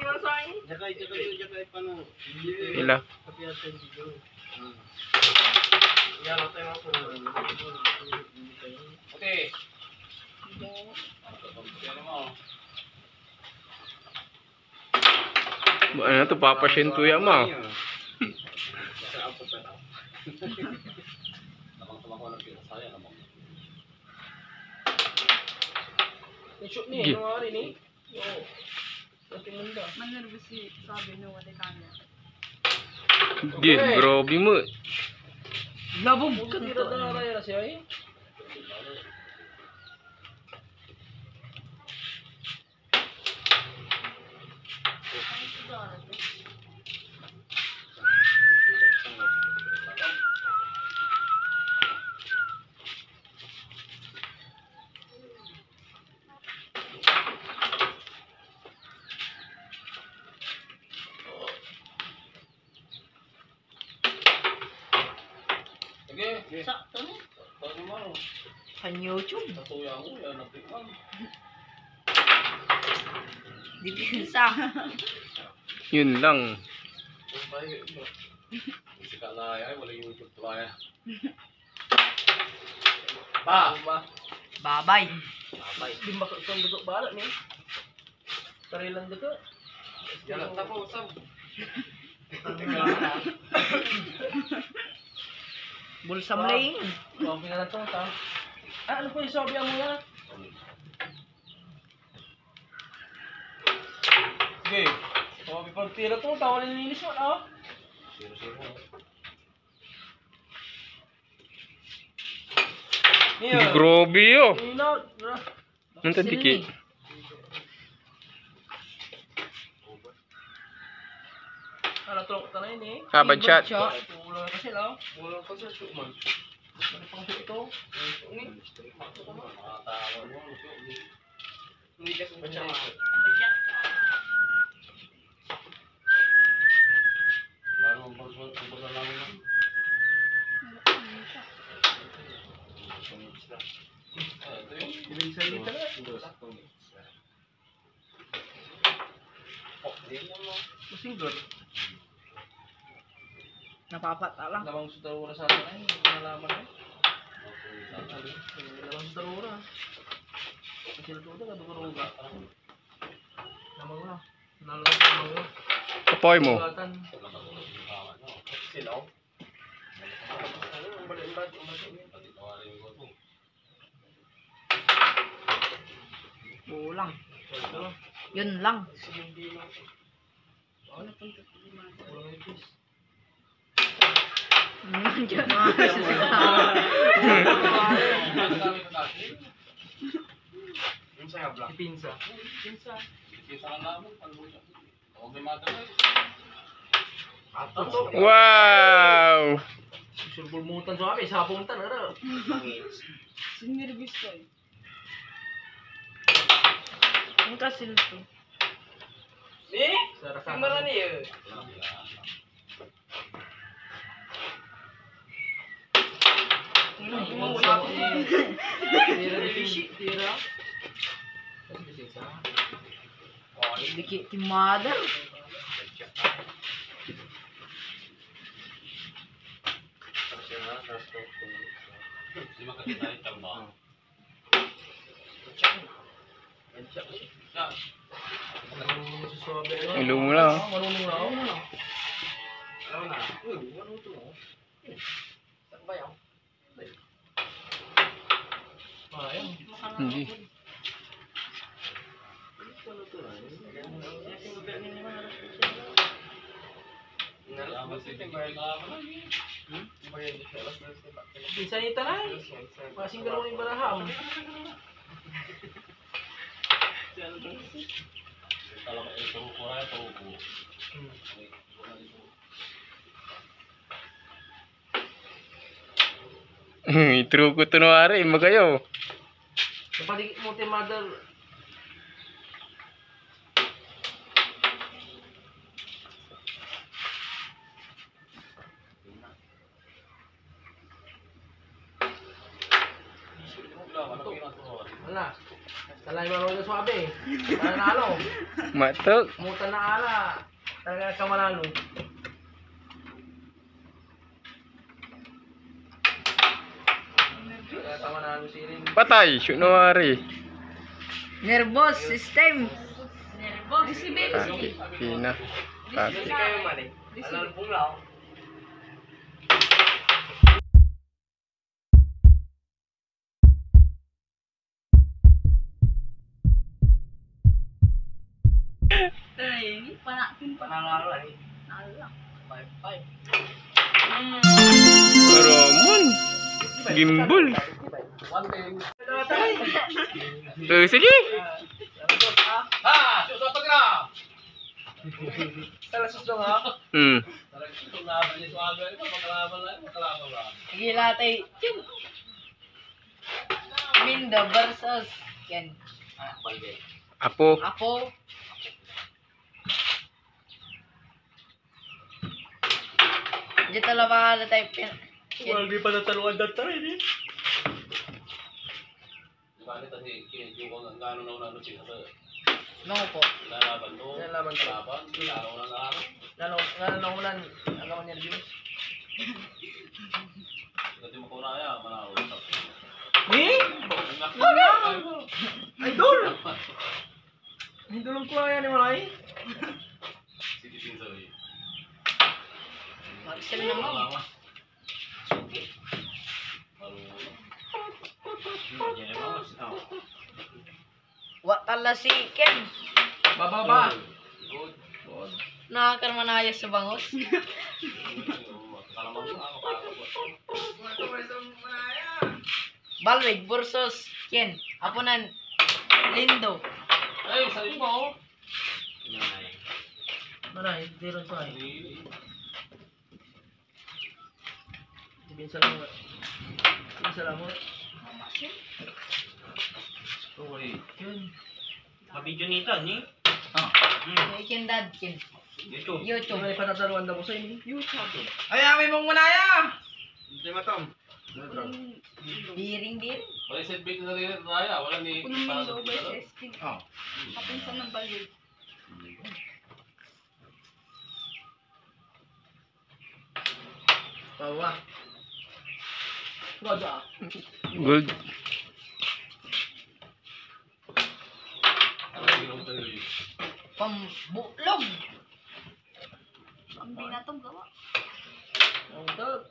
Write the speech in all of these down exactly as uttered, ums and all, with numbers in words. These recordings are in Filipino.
Ila. Oke. Ano to papasin tuya mo? Shoot ni, ano hari ni? Yo. Manervous si sabi no wala kanya. Gil, grabe mo. Labog ka tira na raya siya eh. Sige, sakto ni. Bago mo. Sa YouTube. Natuya ko yan, natikman. Dipinsa. Yun lang. Si kalaya, wala YouTube tulaya. Pa, pa. Babay. Babay. Di ba sa duduk balak ni? Karilan dito. Jalan tapo usap. Bulsa mlaying. Okay na lang to, ta. Ah, ano po yung sobi ang muna? Sige. So, before tira to, tawa na nilinis mo, no? Zero, zero. Niyo. Grabe yo. Ino. Nanti dikit. Ano to, tanay ni? Ah, badshot. Ulo na kasi, no? Ulo pa sa shoot man. Ano pang shoot ito? Ini. Makatawa mo, shoot. Hindi kasi badshot. Badshot. Bago ang pagsuot, ang pagsalangan lang. Ito yun. Ilang salita na. Oh, din naman. Masinggol. Napapata lang. Lamang sudarura sa atin ay, hindi ko nalaman ay. Lamang sudarura. Kasi natuto ka, dukuruga. Lamang na. Nalaman sa lamang na. Kapoy mo. Silaw? Kulang. Yun lang. Nandiyan na Pinsa. Pinsa. Pinsa. Pinsa ang namin. Okay, mata na. Wow. Surbol mutan sa kami. Sabong tan. Ano? Sinirvis ko eh. Ang kasil to. Ni? Gimana nih ya? Tira di tira. Oh, dikit ti mother. Ilo mo na. Marunong na ako. Alam na. Uy, ano ito? Saan ba yan? Ayun. Hindi. Bisa ni tanay. Masing dalawang ibaraham. Kalau itu ukurannya tahu bu. Itro ko to no ari mo kayo. Kapag mo te mother. Wala. Talay marunong na swabe. Nanalo. Matok. Mutan na ala. Talaga ka manalo. Talaga ka manalo si Rin. Patay. Shoot no wari. Nervous system. Kaki. Pina. Kaki. Hindi kayo mali. Alam pong lao. Ay, panakin pa. Panalo ay. Nalak. Five, five. Ramon. Gimbal. One ten. Eh, sige. Ha! Susot ka! Talasos dong ha? Hmm. Talasos laban ni Suabe. Makalaban lang. Makalaban lang. Sige latay. Mindo versus Ken. Ah, balde. Apo. Apo. Dito lang ba latay Ken? Well, di pa nataluan data rin eh. Bakit kasi yung kung gano'n na unang siya sa No po. lalaban to? Lalaban to. Lalaban? Lalaban na lalaban? Lalaban na ulan. Lalaban niya reviews. Kasi mo ko na kaya, manalo. Eh? Idol! Idol ang kuha yan ni Malay. Citizen sa rin. Mag-sell na mo. Wa tala si Ken. Bababa. Nakakarmanayos sa bangos. Balwig versus Ken. Apunan Lindo. Ay, sabi mo. Manay, zero sa ay. Ibig salam mo. Ibig salam mo. Sorry. Yun. Mabidyo nita ni. Ah. Ken dad Ken. YouTube. YouTube. May patataluan daw ko sa inyo. YouTube. Ay, amin mong manaya. Hindi matom. Biring din. Wala set bait na rin raya, wala ni Kunong para Lindo sa versus Ken. Oh. Kapinsan ng Balwig. Bawa. Goda. Gold. Pambulog. Ang binatong gawa. Ang tag.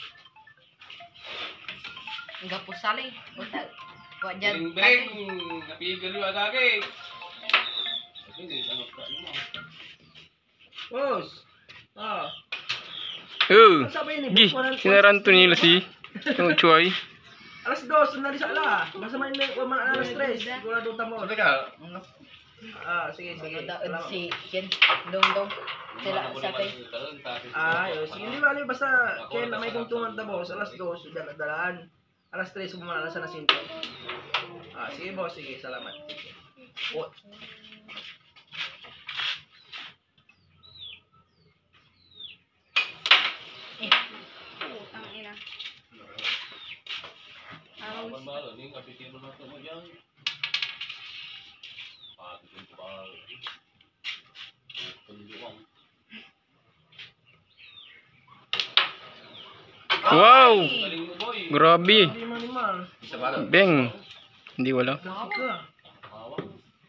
Ang gapusali. Butal. Wajan. Bring bring, napigil yung agagi. Hindi ano ka mo. Boss. Ah. Oh. Sabi ni Gi. Sinaranto nila si. Yung chuay. Alas dos, na sa ala. Basta man na man alas tres. Sigurado ta mo. Teka, Ah, sige, sige. Daod Salamat. si Ken. Dong-dong. Sila sa kay. Ah, yun. Sige, di bali. Basta, kaya na may tungtungan ta, boss. Alas dos, dala-dalaan. Alas tres, kumana sa nasinto. Ah, sige, boss. Sige, salamat. Oh. Putang ina. Awan ba, ni kapitin mo na to mo yan. Pakitin ko ba? Penjuang. Wow. Galing mo boy. Grabe. Hindi manimal. Isa ba? Beng. Hindi wala. Dapat ka. Awang.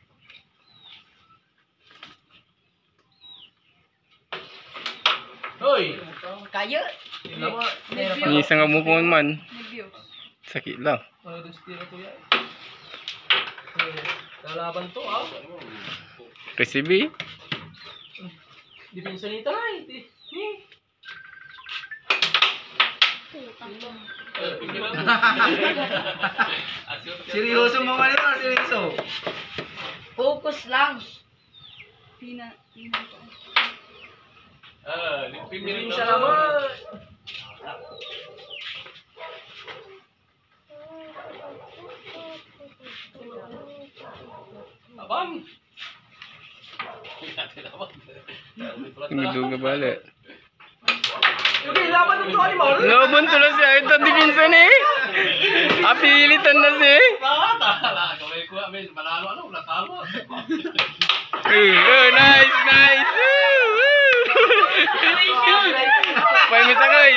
Hoy! Kayo. Lawa. Ni isang amukon man. Sakit lang. Ano din stila ko yan? Eh, lalaban to, ah. Recipe. Depensa nito na, eh. Eh. Seryoso mo ka nito, seryoso. Focus lang. Pina, pina ko. Ah, lipin Piling mo sa laban. Abang. Tingduga bala. Okay, laban ng tuwa ni Maul. Laban to lang siya. Ito dipinsan eh. Apilitan na siya. Tala, kamay ko kuya, may manalo ano, natalo. Eh, oh, nice, nice. Woo, woo. Pay mo sakay.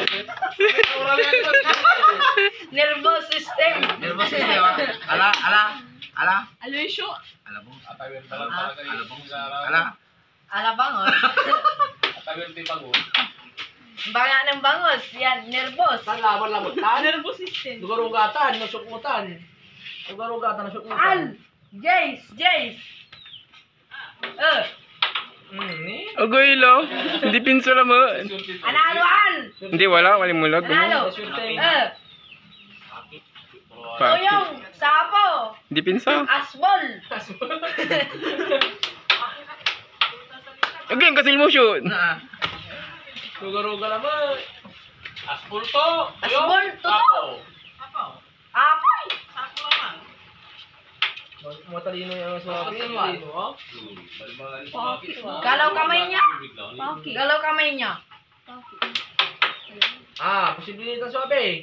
Nervous system. Nervous ka ba? Ala, ala, ala. Aloysio. Ala mo. Atawin talang talaga yung Ala. Ala bangos. Atawin di bago. Banga ng bangos. Yan, nervous. Laban-labutan. Nervous system. Dugarugatan, nasyukmutan. Dugarugatan, nasyukmutan. Al! Jace! Jace! Eh, Hmm, ni? Agoy lo. Hindi pinsala mo. analo Al! Hindi, wala. Walimulog. Analo! Eh, Pa. Toyong! Sapo! Hindi pinsa. Asbol! Again, kasil mo shoot. Na. Dugaruga naman. Aspul to. Asbol! Tuto! Apoy! Matalino yung sa akin. Matalino, oh. Galaw kamay niya! Paki. Galaw kamay niya! Paki. Ah, posibilidad sa abe.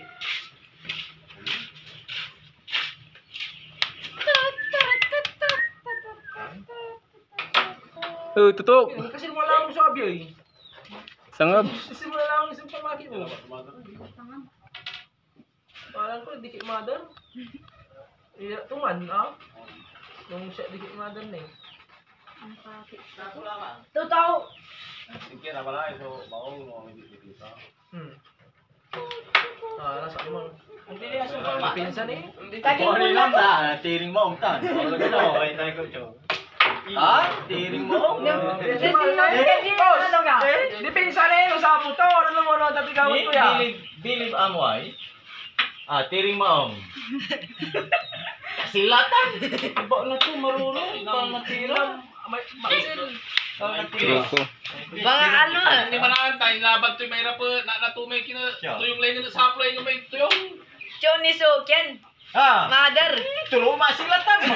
Oh, tutok. Kasi mo lang ang sa abe, eh. Sangab. Kasi mo lang ang isang pamaki mo. Parang ko, dikit mother. Iya, tuman, ah. Yung siya dikit mother na eh. Ang paki. Tuto! Sige na pala ito, baong mo hindi dito. Hmm. Ah, nasa mo. Ang pili aso pa. Pinsan eh. Kaging bulan! na, tiring mo ang tan. Wala ka na, ay tayo ko siya. Ah, tiring mo? Kasi nagkagin ano ka? Eh, di pinsan eh. Usap mo to. Ano mo no? Tapi gawin ko ya. Bilib, bilib amway. Ah, tiring mo ang. Kasilatan. Ba na to marunong. Pang natira. May maksil. Truko. Mga ano? Hindi man ang tayo laban to may rapo na natumay kina tuyong lane na sa play ng may tuyong. Choniso, Ken! Ah, Mother! turo masilatan mo.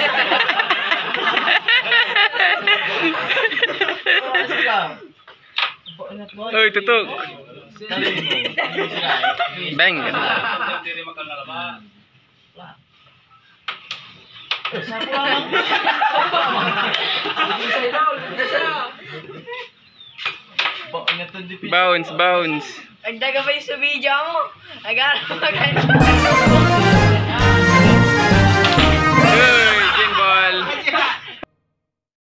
Oy, tutok. Tiring mo. Bang. Hindi rin makalalaban. Pinsay daw. Pinsay. Bounce, bounce. Agdaga pa yung sa video mo. Agara pa kayo.